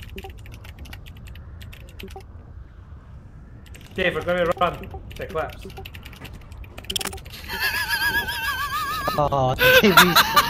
David, let me run. They collapse. Oh, the TV's